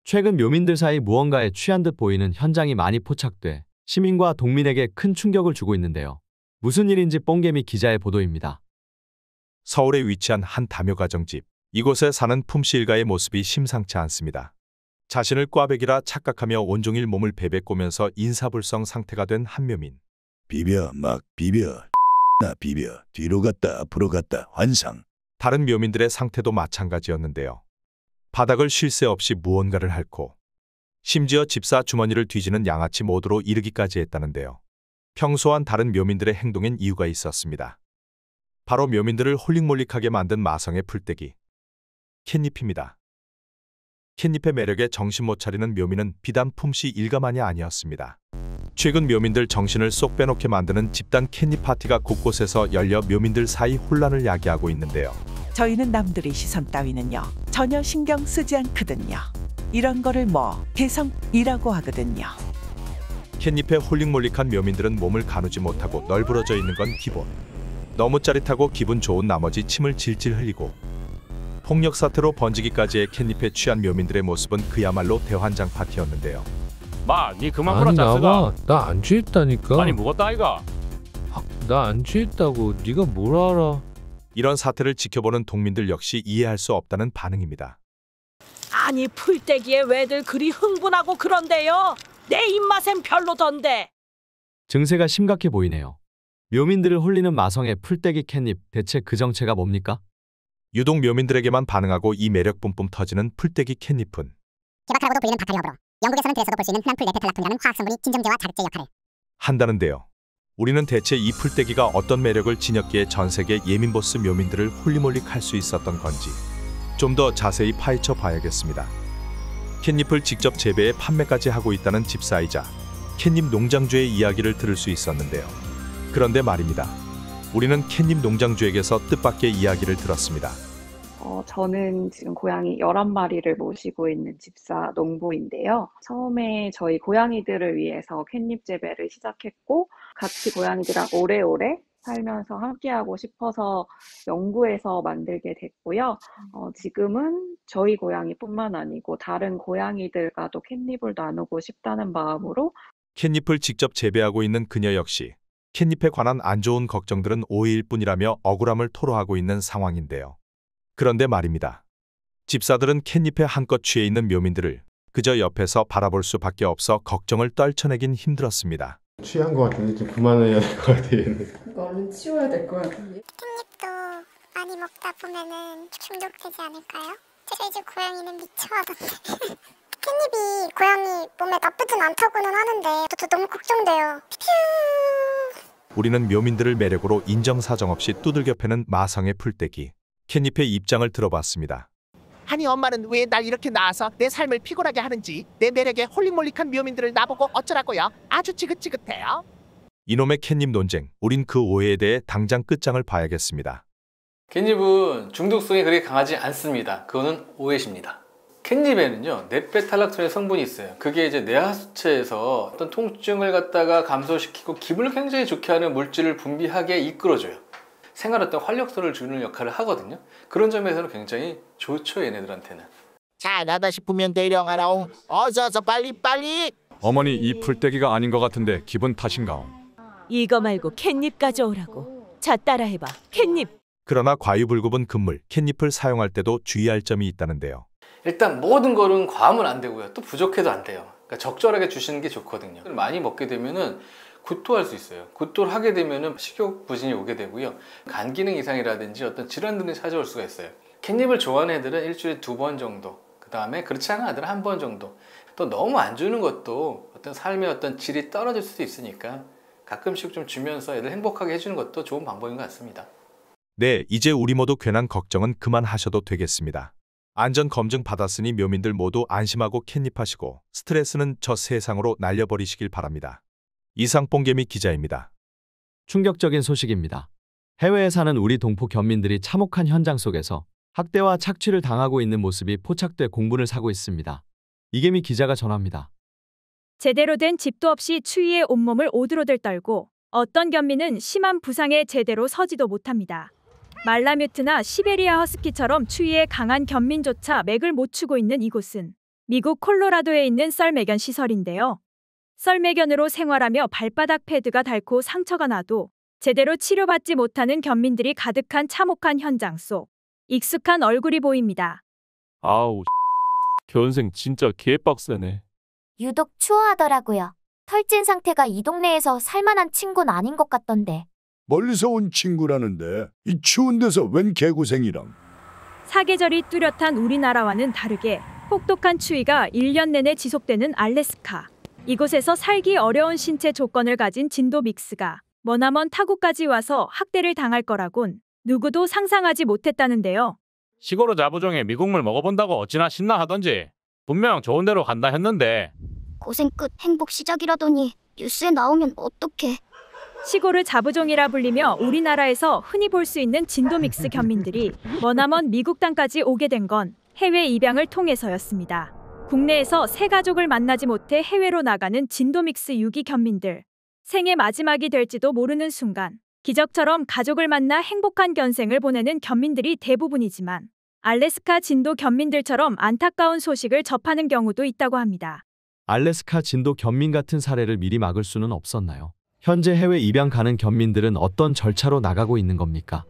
최근 묘민들 사이 무언가에 취한 듯 보이는 현장이 많이 포착돼 시민과 동민에게 큰 충격을 주고 있는데요. 무슨 일인지 뽕개미 기자의 보도입니다. 서울에 위치한 한 다묘가정집. 이곳에 사는 품씨 일가의 모습이 심상치 않습니다. 자신을 꽈배기라 착각하며 온종일 몸을 베베 꼬면서 인사불성 상태가 된 한 묘민. 비벼 막 비벼 나 비벼 뒤로 갔다 앞으로 갔다 환상. 다른 묘민들의 상태도 마찬가지였는데요. 바닥을 쉴 새 없이 무언가를 핥고 심지어 집사 주머니를 뒤지는 양아치 모드로 이르기까지 했다는데요. 평소와는 다른 묘민들의 행동엔 이유가 있었습니다. 바로 묘민들을 홀릭몰릭하게 만든 마성의 풀떼기 캣닙입니다. 캣닙의 매력에 정신 못 차리는 묘민은 비단 품씨 일가만이 아니었습니다. 최근 묘민들 정신을 쏙 빼놓게 만드는 집단 캣닙 파티가 곳곳에서 열려 묘민들 사이 혼란을 야기하고 있는데요. 저희는 남들의 시선 따위는요 전혀 신경 쓰지 않거든요. 이런 거를 개성이라고 하거든요. 캣닙에 홀릭몰릭한 묘민들은 몸을 가누지 못하고 널브러져 있는 건 기본. 너무 짜릿하고 기분 좋은 나머지 침을 질질 흘리고 폭력 사태로 번지기까지의 캣닙에 취한 묘민들의 모습은 그야말로 대환장 파티였는데요. 마, 니 그만 보라 짰스가. 나 안 취했다니까. 아니 묵었다 아이가. 나 안 취했다고. 네가 뭘 알아. 이런 사태를 지켜보는 동민들 역시 이해할 수 없다는 반응입니다. 아니 풀떼기에 왜들 그리 흥분하고 그런데요? 내 입맛엔 별로던데. 증세가 심각해 보이네요. 묘민들을 홀리는 마성의 풀떼기 캣닙, 대체 그 정체가 뭡니까? 유독 묘민들에게만 반응하고 이 매력 뿜뿜 터지는 풀떼기 캣닙은 개박하라고도 보이는 바카리허브로 영국에서는 그래서도 볼 수 있는 흔한 풀 네페탈락톤이라는 화학성분이 진정제와 자극제 역할을 한다는데요. 우리는 대체 이 풀떼기가 어떤 매력을 지녔기에 전세계 예민보스 묘민들을 홀리몰릭할 수 있었던 건지 좀 더 자세히 파헤쳐 봐야겠습니다. 캣닙을 직접 재배해 판매까지 하고 있다는 집사이자 캣닙 농장주의 이야기를 들을 수 있었는데요. 그런데 말입니다. 우리는 캣닙 농장주에게서 뜻밖의 이야기를 들었습니다. 저는 지금 고양이 11마리를 모시고 있는 집사 농부인데요. 처음에 저희 고양이들을 위해서 캣닙 재배를 시작했고 같이 고양이들랑 오래오래 살면서 함께하고 싶어서 연구해서 만들게 됐고요. 지금은 저희 고양이뿐만 아니고 다른 고양이들과도 캣닙을 나누고 싶다는 마음으로 캣닙을 직접 재배하고 있는 그녀 역시 캣닙에 관한 안 좋은 걱정들은 오해일 뿐이라며 억울함을 토로하고 있는 상황인데요. 그런데 말입니다. 집사들은 캣닙에 한껏 취해 있는 묘민들을 그저 옆에서 바라볼 수밖에 없어 걱정을 떨쳐내긴 힘들었습니다. 취한 것 같은데 좀 그만해야 될 것 같아 얘는. 얼른 치워야 될 것 같은데. 캣닙도 많이 먹다 보면은 중독되지 않을까요? 저희 집 고양이는 미쳐하던데. 캣닙이 고양이 몸에 나쁘진 않다고는 하는데 저 너무 걱정돼요. 우리는 묘민들을 매력으로 인정사정 없이 두들겨 패는 마성의 풀떼기 캣닙의 입장을 들어봤습니다. 아니 엄마는 왜 날 이렇게 낳아서 내 삶을 피곤하게 하는지 내 매력에 홀릭몰릭한 묘민들을 나보고 어쩌라고요? 아주 지긋지긋해요. 이놈의 캣닙 논쟁, 우린 그 오해에 대해 당장 끝장을 봐야겠습니다. 캣닙은 중독성이 그렇게 강하지 않습니다. 그거는 오해십니다. 캣닙에는요 네페탈락톤의 성분이 있어요. 그게 이제 뇌하수체에서 어떤 통증을 갖다가 감소시키고 기분을 굉장히 좋게 하는 물질을 분비하게 이끌어줘요. 생활 어떤 활력소를 주는 역할을 하거든요. 그런 점에서는 굉장히 좋죠, 얘네들한테는. 잘하다 싶으면 대령하라옹. 어서 빨리. 어머니 이 풀떼기가 아닌 것 같은데 기분 탓인가오? 이거 말고 캣닙 가져오라고. 자 따라해봐. 캣닙. 그러나 과유불급은 금물, 캣닙을 사용할 때도 주의할 점이 있다는데요. 일단 모든 거는 과하면 안 되고요. 또 부족해도 안 돼요. 그러니까 적절하게 주시는 게 좋거든요. 많이 먹게 되면은 구토할 수 있어요. 구토를 하게 되면은 식욕 부진이 오게 되고요. 간 기능 이상이라든지 어떤 질환들이 찾아올 수가 있어요. 캣닙을 좋아하는 애들은 일주일에 2번 정도, 그 다음에 그렇지 않은 애들은 1번 정도. 또 너무 안 주는 것도 어떤 삶의 어떤 질이 떨어질 수도 있으니까 가끔씩 좀 주면서 애들 행복하게 해주는 것도 좋은 방법인 것 같습니다. 네, 이제 우리 모두 괜한 걱정은 그만하셔도 되겠습니다. 안전검증 받았으니 묘민들 모두 안심하고 캣닙하시고 스트레스는 저 세상으로 날려버리시길 바랍니다. 이상 뽕개미 기자입니다. 충격적인 소식입니다. 해외에 사는 우리 동포 견민들이 참혹한 현장 속에서 학대와 착취를 당하고 있는 모습이 포착돼 공분을 사고 있습니다. 이개미 기자가 전합니다. 제대로 된 집도 없이 추위에 온몸을 오들오들 떨고 어떤 견민은 심한 부상에 제대로 서지도 못합니다. 말라뮤트나 시베리아 허스키처럼 추위에 강한 견민조차 맥을 못 추고 있는 이곳은 미국 콜로라도에 있는 썰매견 시설인데요. 썰매견으로 생활하며 발바닥 패드가 닳고 상처가 나도 제대로 치료받지 못하는 견민들이 가득한 참혹한 현장 속 익숙한 얼굴이 보입니다. 아우, 견생 진짜 개빡세네. 유독 추워하더라고요. 털찐 상태가 이 동네에서 살만한 친구는 아닌 것 같던데. 멀리서 온 친구라는데 이 추운 데서 웬 개고생이랑. 사계절이 뚜렷한 우리나라와는 다르게 혹독한 추위가 1년 내내 지속되는 알래스카. 이곳에서 살기 어려운 신체 조건을 가진 진도 믹스가 머나먼 타국까지 와서 학대를 당할 거라곤 누구도 상상하지 못했다는데요. 시골로 자부종에 미국물 먹어본다고 어찌나 신나 하던지. 분명 좋은 데로 간다 했는데. 고생 끝 행복 시작이라더니 뉴스에 나오면 어떡해. 시골을 자부종이라 불리며 우리나라에서 흔히 볼 수 있는 진도 믹스 견민들이 머나먼 미국 땅까지 오게 된 건 해외 입양을 통해서였습니다. 국내에서 새 가족을 만나지 못해 해외로 나가는 진도 믹스 유기 견민들. 생애 마지막이 될지도 모르는 순간 기적처럼 가족을 만나 행복한 견생을 보내는 견민들이 대부분이지만 알래스카 진도 견민들처럼 안타까운 소식을 접하는 경우도 있다고 합니다. 알래스카 진도 견민 같은 사례를 미리 막을 수는 없었나요? 현재 해외 입양 가는 견민들은 어떤 절차로 나가고 있는 겁니까?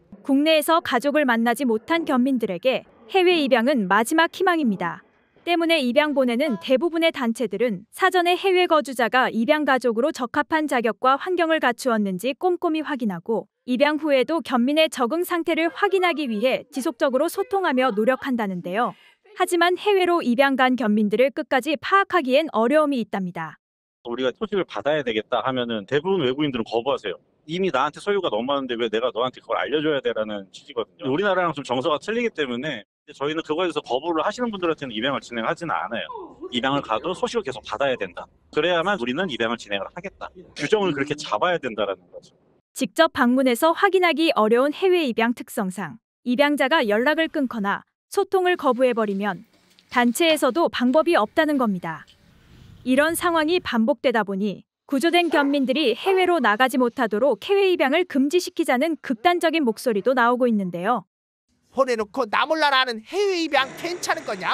국내에서 가족을 만나지 못한 견민들에게 해외 입양은 마지막 희망입니다. 때문에 입양 보내는 대부분의 단체들은 사전에 해외 거주자가 입양 가족으로 적합한 자격과 환경을 갖추었는지 꼼꼼히 확인하고 입양 후에도 견민의 적응 상태를 확인하기 위해 지속적으로 소통하며 노력한다는데요. 하지만 해외로 입양 간 견민들을 끝까지 파악하기엔 어려움이 있답니다. 우리가 소식을 받아야 되겠다 하면은 대부분 외국인들은 거부하세요. 이미 나한테 소유가 너무 많은데 왜 내가 너한테 그걸 알려줘야 되라는 취지거든요. 우리나라랑 좀 정서가 틀리기 때문에 저희는 그거에 대해서 거부를 하시는 분들한테는 입양을 진행하지는 않아요. 입양을 가도 소식을 계속 받아야 된다. 그래야만 우리는 입양을 진행을 하겠다. 규정을 그렇게 잡아야 된다라는 거죠. 직접 방문해서 확인하기 어려운 해외 입양 특성상 입양자가 연락을 끊거나 소통을 거부해버리면 단체에서도 방법이 없다는 겁니다. 이런 상황이 반복되다 보니 구조된 견민들이 해외로 나가지 못하도록 해외 입양을 금지시키자는 극단적인 목소리도 나오고 있는데요. 보내놓고 나 몰라라 하는 해외 입양 괜찮은 거냐?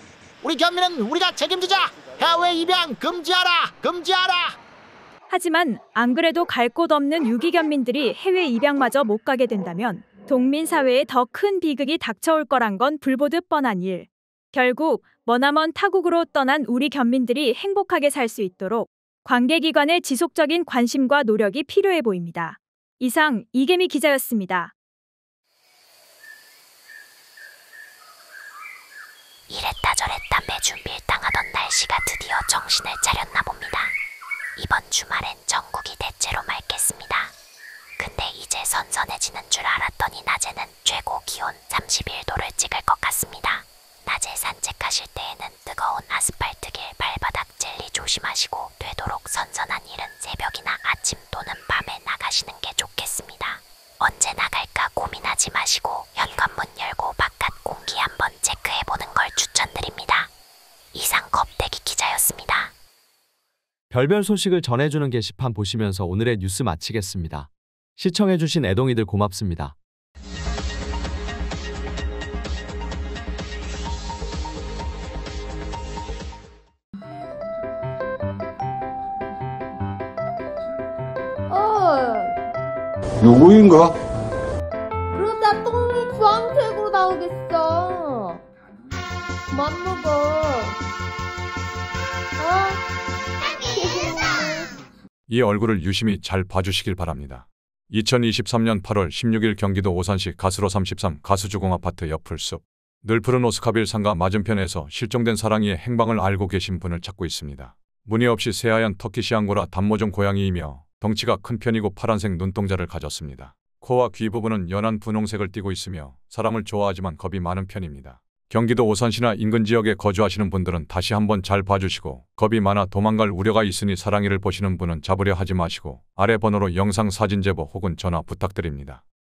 우리 견민은 우리가 책임지자. 해외 입양 금지하라. 금지하라. 하지만 안 그래도 갈 곳 없는 유기 견민들이 해외 입양마저 못 가게 된다면 동민 사회에 더 큰 비극이 닥쳐올 거란 건 불보듯 뻔한 일. 결국 머나먼 타국으로 떠난 우리 견민들이 행복하게 살 수 있도록 관계기관의 지속적인 관심과 노력이 필요해 보입니다. 이상 이계미 기자였습니다. 이랬다 저랬다 매주 밀당하던 날씨가 드디어 정신을 차렸나 봅니다. 이번 주말엔 전국이 대체로 맑겠습니다. 근데 이제 선선해지는 줄 알았더니 낮에는 최고 기온 31도를 찍을 것 같습니다. 낮에 산책하실 때에는 뜨거운 아스팔트길 발바닥 젤리 조심하시고 되도록 선선한 일은 새벽이나 아침 또는 밤에 나가시는 게 좋겠습니다. 언제 나갈까 고민하지 마시고 현관문 열고 바깥 공기 한번 체크해보는 걸 추천드립니다. 이상 겁대기 기자였습니다. 별별 소식을 전해주는 게시판 보시면서 오늘의 뉴스 마치겠습니다. 시청해주신 애동이들 고맙습니다. 누구인가? 그러다 똥이 주황색으로 나오겠어. 그만 먹어. 이 얼굴을 유심히 잘 봐주시길 바랍니다. 2023년 8월 16일 경기도 오산시 가스로 33 가수주공 아파트 옆을 숲 늘 푸른 오스카빌 상가 맞은편에서 실종된 사랑이의 행방을 알고 계신 분을 찾고 있습니다. 무늬 없이 새하얀 터키시 앙고라 단모종 고양이이며 덩치가 큰 편이고 파란색 눈동자를 가졌습니다. 코와 귀 부분은 연한 분홍색을 띠고 있으며 사람을 좋아하지만 겁이 많은 편입니다. 경기도 오산시나 인근 지역에 거주하시는 분들은 다시 한번 잘 봐주시고 겁이 많아 도망갈 우려가 있으니 사랑이를 보시는 분은 잡으려 하지 마시고 아래 번호로 영상 사진 제보 혹은 전화 부탁드립니다.